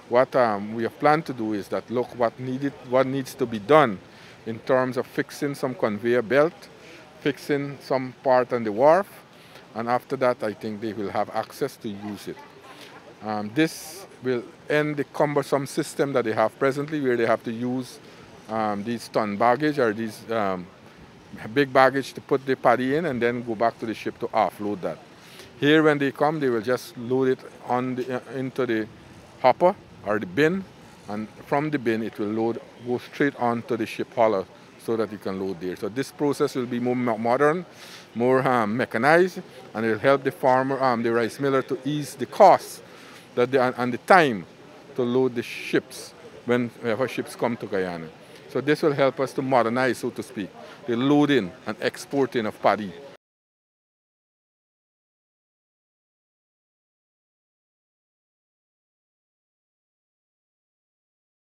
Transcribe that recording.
What we have planned to do is that look what needs to be done in terms of fixing some conveyor belt, fixing some part on the wharf, and after that I think they will have access to use it. This will end the cumbersome system that they have presently where they have to use these ton baggage or these big baggage to put the paddy in and then go back to the ship to offload that. Here when they come, they will just load it on into the hopper or the bin, and from the bin it will go straight onto the ship hauler so that it can load there. So this process will be more modern, more mechanized, and it will help the farmer, the rice miller, to ease the costs and the time to load the ships whenever ships come to Guyana. So this will help us to modernize, so to speak, the loading and exporting of paddy